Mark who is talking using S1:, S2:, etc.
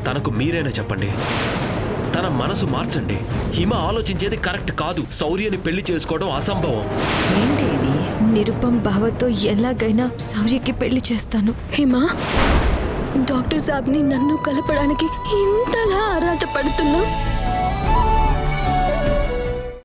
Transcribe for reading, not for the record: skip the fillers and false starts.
S1: తనకు మీరైనా చెప్పండి. తన మనసు మార్చండి. హిమ ఆలోచించేది కరెక్ట్ కాదు. శౌర్యని పెళ్లి చేసుకోవడం అసంభవం.
S2: ఏంటి ఇది? నిరుపం బావతో ఎలాగైనా శౌర్యకి పెళ్లి చేస్తాను. హిమ, డాక్టర్ సాబ్ని నన్ను కలపడానికి ఇంతలా ఆరాట పడుతున్నా.